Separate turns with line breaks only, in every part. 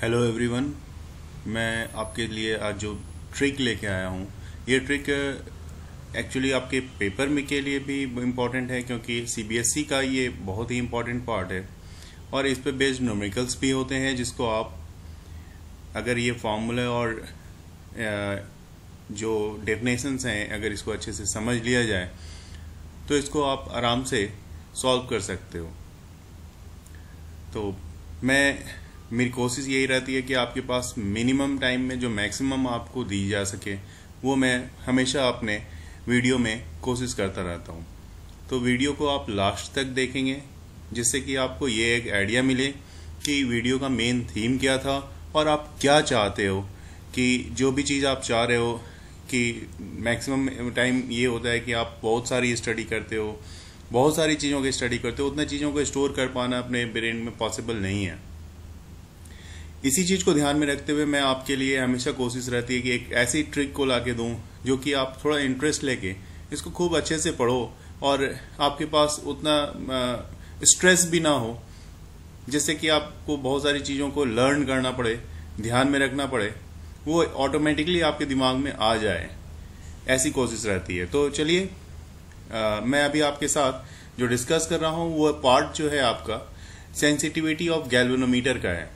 Hello everyone, मैं आपके लिए आज जो ट्रिक लेके आया हूँ, ये ट्रिक एक्चुअली आपके पेपर में के लिए भी इम्पॉर्टेंट है क्योंकि सीबीएसई का ये बहुत ही इम्पॉर्टेंट पार्ट है और इस पे बेस्ड न्यूमेरिकल्स भी होते हैं जिसको आप अगर ये फॉर्मूला और जो डेफिनेशंस हैं अगर इसको अच्छे से समझ लिया जाए तो इसको आप आराम से सॉल्व कर सकते हो। तो मेरी कोशिश यही रहती है कि आपके पास मिनिमम टाइम में जो मैक्सिमम आपको दी जा सके वो मैं हमेशा अपने वीडियो में कोशिश करता रहता हूँ। तो वीडियो को आप लास्ट तक देखेंगे जिससे कि आपको ये एक आइडिया मिले कि वीडियो का मेन थीम क्या था और आप क्या चाहते हो, कि जो भी चीज़ आप चाह रहे हो कि मैक्सिमम टाइम ये होता है कि आप बहुत सारी स्टडी करते हो, बहुत सारी चीज़ों की स्टडी करते हो, उतना चीज़ों को स्टोर कर पाना अपने ब्रेन में पॉसिबल नहीं है। इसी चीज़ को ध्यान में रखते हुए मैं आपके लिए हमेशा कोशिश रहती है कि एक ऐसी ट्रिक को लाके दूं जो कि आप थोड़ा इंटरेस्ट लेके इसको खूब अच्छे से पढ़ो और आपके पास उतना स्ट्रेस भी ना हो जिससे कि आपको बहुत सारी चीज़ों को लर्न करना पड़े, ध्यान में रखना पड़े, वो ऑटोमेटिकली आपके दिमाग में आ जाए, ऐसी कोशिश रहती है। तो चलिए मैं अभी आपके साथ जो डिस्कस कर रहा हूँ वो पार्ट जो है आपका सेंसिटिविटी ऑफ गैल्वेनोमीटर का है।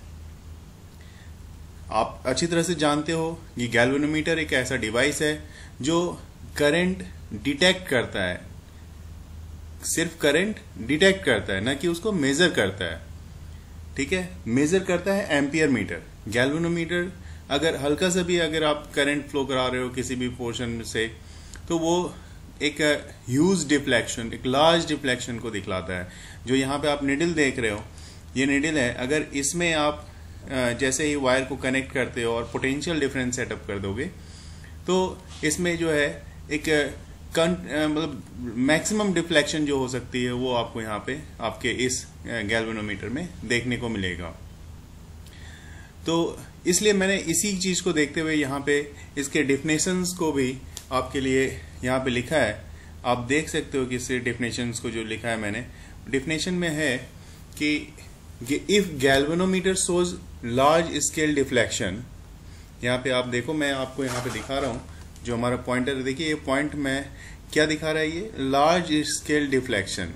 आप अच्छी तरह से जानते हो कि गैल्वेनोमीटर एक ऐसा डिवाइस है जो करंट डिटेक्ट करता है, सिर्फ करंट डिटेक्ट करता है, ना कि उसको मेजर करता है। ठीक है, मेजर करता है एम्पियर मीटर। गैल्वेनोमीटर अगर हल्का सा भी अगर आप करंट फ्लो करा रहे हो किसी भी पोर्शन से तो वो एक ह्यूज डिफ्लेक्शन, एक लार्ज डिफ्लेक्शन को दिखलाता है। जो यहाँ पे आप निडल देख रहे हो, ये निडल है, अगर इसमें आप जैसे ही वायर को कनेक्ट करते हो और पोटेंशियल डिफरेंस सेटअप कर दोगे तो इसमें जो है एक मतलब मैक्सिमम डिफ्लेक्शन जो हो सकती है वो आपको यहाँ पे आपके इस गैल्वेनोमीटर में देखने को मिलेगा। तो इसलिए मैंने इसी चीज को देखते हुए यहाँ पे इसके डेफिनेशंस को भी आपके लिए यहाँ पे लिखा है। आप देख सकते हो कि इसके डेफिनेशंस को जो लिखा है मैंने, डेफिनेशन में है कि if galvanometer shows large scale deflection, यहाँ पे आप देखो, मैं आपको यहाँ पे दिखा रहा हूँ जो हमारा पॉइंटर, देखिए ये पॉइंट में क्या दिखा रहा है, ये large scale deflection.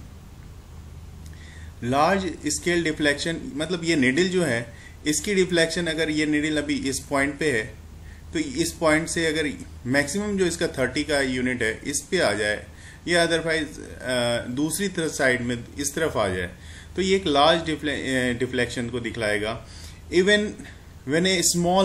Large scale deflection मतलब ये निडल जो है इसकी डिफ्लेक्शन, अगर ये निडल अभी इस पॉइंट पे है तो इस पॉइंट से अगर मैक्सिमम जो इसका 30 का यूनिट है इस पे आ जाए या अदरवाइज दूसरी तरफ साइड में इस तरफ आ जाए तो ये एक लार्ज डिफ्लेक्शन को दिखलाएगा। Even when a small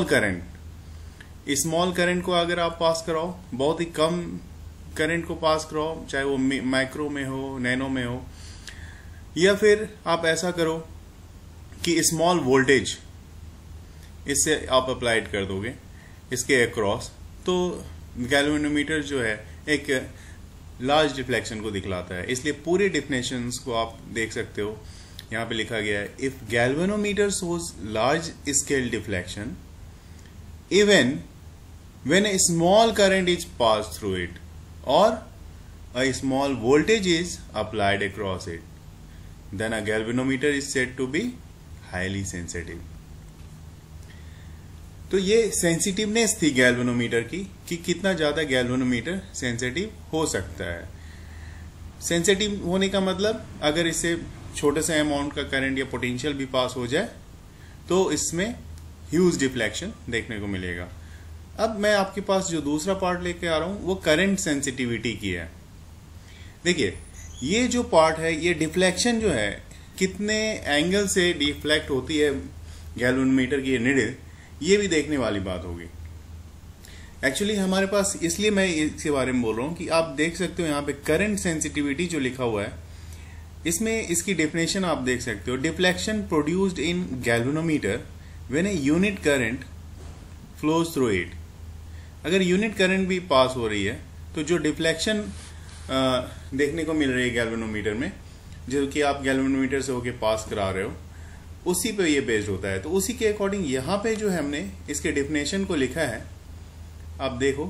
current को अगर आप पास कराओ, बहुत ही कम करंट को पास कराओ, चाहे वो माइक्रो में हो, नैनो में हो, या फिर आप ऐसा करो कि स्मॉल वोल्टेज इससे आप अप्लाइड कर दोगे इसके अक्रॉस, तो गैल्वेनोमीटर जो है एक लार्ज डिफ्लेक्शन को दिखलाता है। इसलिए पूरे डेफिनेशंस को आप देख सकते हो, यहाँ पे लिखा गया है if galvanometer shows large scale deflection even when a small current is pass through it और a small voltage is applied across it, then a galvanometer is said to be highly sensitive. तो ये sensitiveness थी galvanometer की कि कितना ज्यादा galvanometer sensitive हो सकता है। सेंसिटिव होने का मतलब अगर इससे छोटे से अमाउंट का करंट या पोटेंशियल भी पास हो जाए तो इसमें ह्यूज डिफ्लेक्शन देखने को मिलेगा। अब मैं आपके पास जो दूसरा पार्ट लेके आ रहा हूं वो करंट सेंसिटिविटी की है। देखिए ये जो पार्ट है, ये डिफ्लेक्शन जो है कितने एंगल से डिफ्लेक्ट होती है गैल्वेनोमीटर की निडल, ये भी देखने वाली बात होगी। एक्चुअली हमारे पास, इसलिए मैं इसके बारे में बोल रहा हूं कि आप देख सकते हो यहाँ पे करंट सेंसिटिविटी जो लिखा हुआ है, इसमें इसकी डेफिनेशन आप देख सकते हो। Deflection produced in galvanometer when a unit current flows through it. अगर यूनिट करंट भी पास हो रही है तो जो डिफ्लेक्शन देखने को मिल रही है गैल्वेनोमीटर में, जो कि आप गैल्वेनोमीटर से होके पास करा रहे हो, उसी पे ये बेस्ड होता है। तो उसी के अकॉर्डिंग यहाँ पे जो है हमने इसके डेफिनेशन को लिखा है, आप देखो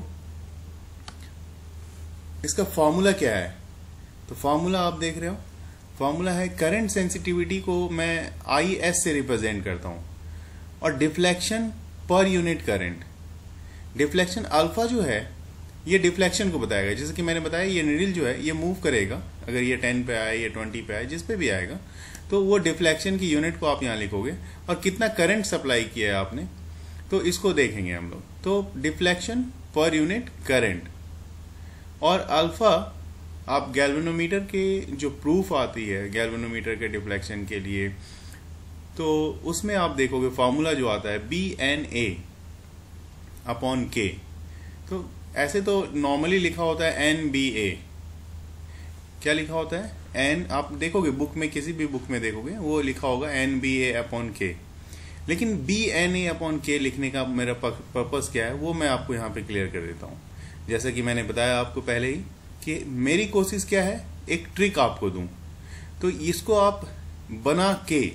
इसका फॉर्मूला क्या है। तो फॉर्मूला आप देख रहे हो, फॉर्मूला है करंट सेंसिटिविटी को मैं IS से रिप्रेजेंट करता हूं। और deflection per unit current. Deflection alpha जो है ये डिफ्लेक्शन को बताएगा, जैसे कि मैंने बताया ये नीडल जो है ये मूव करेगा, अगर ये 10 पे आए या 20 पे आए जिस पे भी आएगा, तो वो डिफ्लेक्शन की यूनिट को आप यहाँ लिखोगे और कितना करंट सप्लाई किया है आपने, तो इसको देखेंगे हम लोग। तो डिफ्लेक्शन पर यूनिट करंट और अल्फा आप गैल्वेनोमीटर के जो प्रूफ आती है गैल्वेनोमीटर के डिफ्लेक्शन के लिए, तो उसमें आप देखोगे फॉर्मूला जो आता है BNA अपॉन K। तो ऐसे तो नॉर्मली लिखा होता है NBA, क्या लिखा होता है N, आप देखोगे बुक में, किसी भी बुक में देखोगे वो लिखा होगा NBA अपॉन K, लेकिन BNA अपॉन K लिखने का मेरा पर्पस क्या है वो मैं आपको यहाँ पे क्लियर कर देता हूँ। जैसा कि मैंने बताया आपको पहले ही कि मेरी कोशिश क्या है, एक ट्रिक आपको दूं, तो इसको आप बना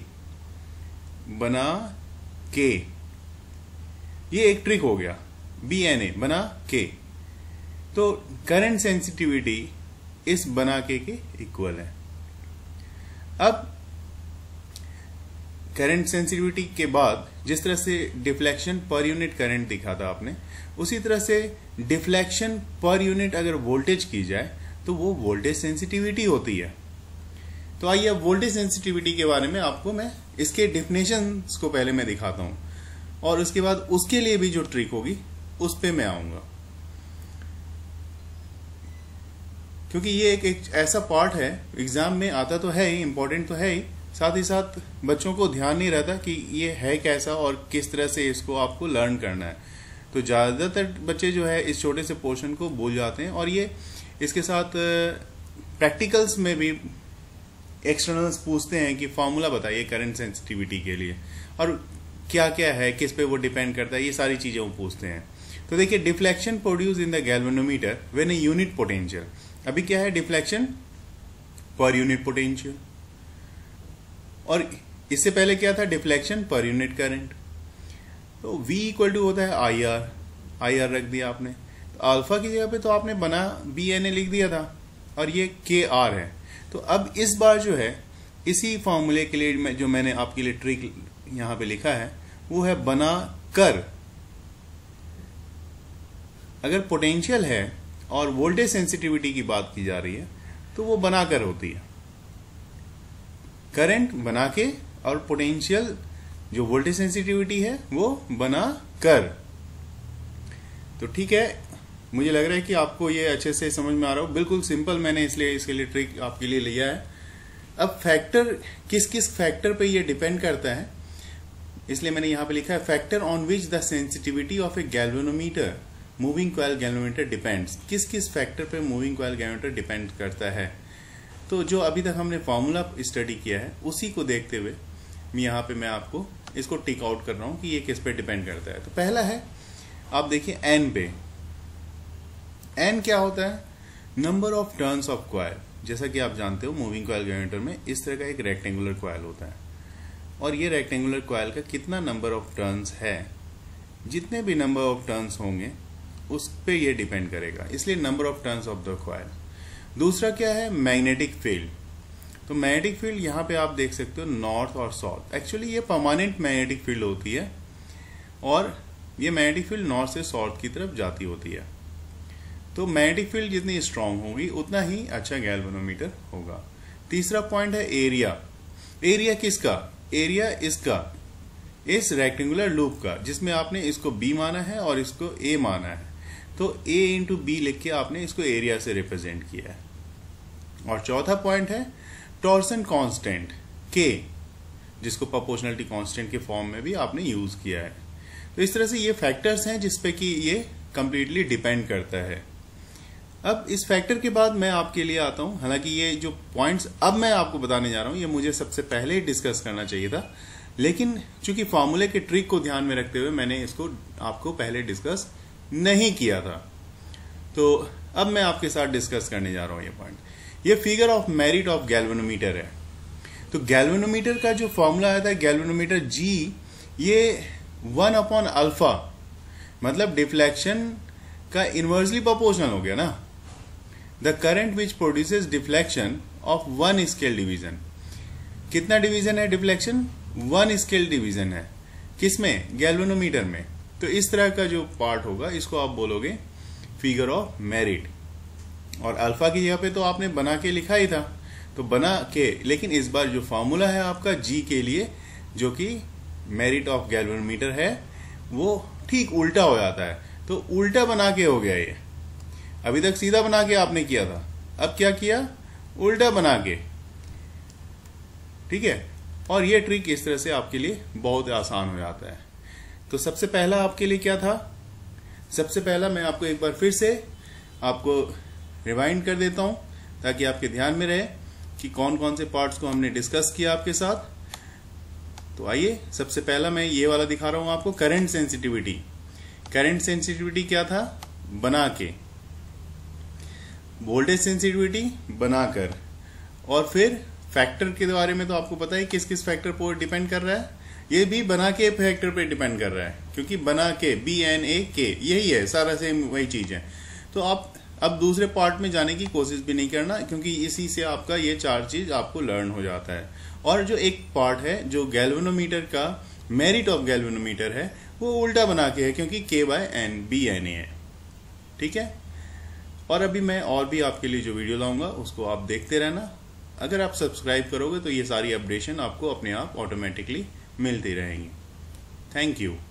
के ये एक ट्रिक हो गया, BNA बना के, तो करंट सेंसिटिविटी इस बना के इक्वल है। अब करंट सेंसिटिविटी के बाद जिस तरह से डिफ्लेक्शन पर यूनिट करंट दिखा था आपने, उसी तरह से डिफ्लेक्शन पर यूनिट अगर वोल्टेज की जाए तो वो वोल्टेज सेंसिटिविटी होती है। तो आइए अब वोल्टेज सेंसिटिविटी के बारे में आपको मैं इसके डेफिनेशंस को पहले मैं दिखाता हूं और उसके बाद उसके लिए भी जो ट्रिक होगी उस पे मैं आऊंगा, क्योंकि ये एक ऐसा पार्ट है एग्जाम में आता तो है ही, इंपॉर्टेंट तो है ही, साथ ही साथ बच्चों को ध्यान नहीं रहता कि ये है कैसा और किस तरह से इसको आपको लर्न करना है। तो ज्यादातर बच्चे जो है इस छोटे से पोर्शन को भूल जाते हैं और ये इसके साथ प्रैक्टिकल्स में भी एक्सटर्नल्स पूछते हैं कि फॉर्मूला बताइए करंट सेंसिटिविटी के लिए और क्या क्या है, किस पे वो डिपेंड करता है, ये सारी चीजें वो पूछते हैं। तो देखिए deflection produce in the galvanometer when a unit potential, अभी क्या है डिफ्लेक्शन पर यूनिट पोटेंशियल, और इससे पहले क्या था डिफ्लेक्शन पर यूनिट करंट। तो V इक्वल टू होता है IR रख दिया आपने, तो अल्फा की जगह पे तो आपने बना BNA लिख दिया था और ये KR है। तो अब इस बार जो है इसी फॉर्मूले के लिए जो मैंने आपके लिए ट्रिक यहां पे लिखा है वो है बना कर। अगर पोटेंशियल है और वोल्टेज सेंसिटिविटी की बात की जा रही है तो वो बनाकर होती है, करंट बना के और पोटेंशियल जो वोल्टेज सेंसिटिविटी है वो बना कर। तो ठीक है, मुझे लग रहा है कि आपको ये अच्छे से समझ में आ रहा हो, बिल्कुल सिंपल मैंने इसलिए इसके लिए ट्रिक आपके लिए लिया है। अब फैक्टर किस किस फैक्टर पे ये डिपेंड करता है, इसलिए मैंने यहां पे लिखा है factor on which the sensitivity of a galvanometer moving coil galvanometer depends. किस किस फैक्टर पे मूविंग कॉइल गैल्वेनोमीटर डिपेंड करता है, तो जो अभी तक हमने फॉर्मूला स्टडी किया है उसी को देखते हुए यहाँ पे मैं आपको इसको टिक आउट कर रहा हूं कि ये किस पे डिपेंड करता है। तो पहला है आप देखिए N पे, N क्या होता है, number of turns of coil. जैसा कि आप जानते हो मूविंग कॉइल गैल्वेनोमीटर में इस तरह का एक रेक्टेंगुलर कॉइल होता है और ये रेक्टेंगुलर कॉइल का कितना नंबर ऑफ टर्न्स है, जितने भी नंबर ऑफ टर्न्स होंगे उस पे ये डिपेंड करेगा, इसलिए number of turns of the coil. दूसरा क्या है मैग्नेटिक फील्ड। तो मैग्नेटिक फील्ड यहाँ पे आप देख सकते हो नॉर्थ और साउथ, एक्चुअली ये परमानेंट मैग्नेटिक फील्ड होती है और ये मैग्नेटिक फील्ड नॉर्थ से साउथ की तरफ जाती होती है। तो मैग्नेटिक फील्ड जितनी स्ट्रांग होगी उतना ही अच्छा गैल्वेनोमीटर होगा। तीसरा पॉइंट है एरिया। एरिया किसका, एरिया इसका, इस रेक्टेंगुलर लूप का, जिसमें आपने इसको B माना है और इसको A माना है, तो A इंटू B लिख के आपने इसको एरिया से रिप्रेजेंट किया है। और चौथा पॉइंट है टॉर्सन कांस्टेंट K, जिसको प्रोपोर्शनलिटी कांस्टेंट के फॉर्म में भी आपने यूज किया है। तो इस तरह से ये फैक्टर्स हैं जिसपे कि ये कंप्लीटली डिपेंड करता है। अब इस फैक्टर के बाद मैं आपके लिए आता हूं, हालांकि ये जो पॉइंट्स अब मैं आपको बताने जा रहा हूं ये मुझे सबसे पहले ही डिस्कस करना चाहिए था, लेकिन चूंकि फॉर्मूले के ट्रिक को ध्यान में रखते हुए मैंने इसको आपको पहले डिस्कस नहीं किया था, तो अब मैं आपके साथ डिस्कस करने जा रहा हूं ये पॉइंट। ये figure of merit of galvanometer है। तो गैल्वेनोमीटर का जो फॉर्मूला आया था गैल्वेनोमीटर G, ये 1 अपॉन अल्फा, मतलब डिफ्लेक्शन का इनवर्सली प्रोपोर्शनल हो गया ना। The current which produces deflection of 1 scale division. कितना डिवीजन है डिफ्लेक्शन, 1 स्केल डिवीजन है। किसमें? गैल्वेनोमीटर में। तो इस तरह का जो पार्ट होगा इसको आप बोलोगे फिगर ऑफ मेरिट। और अल्फा की जगह पे तो आपने बना के लिखा ही था, तो बना के, लेकिन इस बार जो फॉर्मूला है आपका जी के लिए, जो कि मेरिट ऑफ गैल्वेनोमीटर है, वो ठीक उल्टा हो जाता है। तो उल्टा बना के हो गया ये। अभी तक सीधा बना के आपने किया था, अब क्या किया? उल्टा बना के। ठीक है, और ये ट्रिक इस तरह से आपके लिए बहुत आसान हो जाता है। तो सबसे पहला आपके लिए क्या था? सबसे पहला मैं आपको एक बार फिर से आपको रिवाइंड कर देता हूं ताकि आपके ध्यान में रहे कि कौन कौन से पार्ट्स को हमने डिस्कस किया आपके साथ। तो आइए, सबसे पहला मैं ये वाला दिखा रहा हूं आपको, करंट सेंसिटिविटी। करंट सेंसिटिविटी क्या था? बना के। वोल्टेज सेंसिटिविटी बनाकर। और फिर फैक्टर के बारे में तो आपको पता है किस किस फैक्टर पर डिपेंड कर रहा है, ये भी बना के फैक्टर पे डिपेंड कर रहा है, क्योंकि बना के BNAK यही है, सारा सेम वही चीज है। तो आप अब दूसरे पार्ट में जाने की कोशिश भी नहीं करना, क्योंकि इसी से आपका ये चार चीज आपको लर्न हो जाता है। और जो एक पार्ट है जो गैल्वेनोमीटर का मेरिट ऑफ गैल्वेनोमीटर है, वो उल्टा बना के है, क्योंकि K/N BNA है। ठीक है, और अभी मैं और भी आपके लिए जो वीडियो लाऊंगा उसको आप देखते रहना। अगर आप सब्सक्राइब करोगे तो ये सारी अपडेशन आपको अपने आप ऑटोमेटिकली मिलती रहेंगी। Thank you.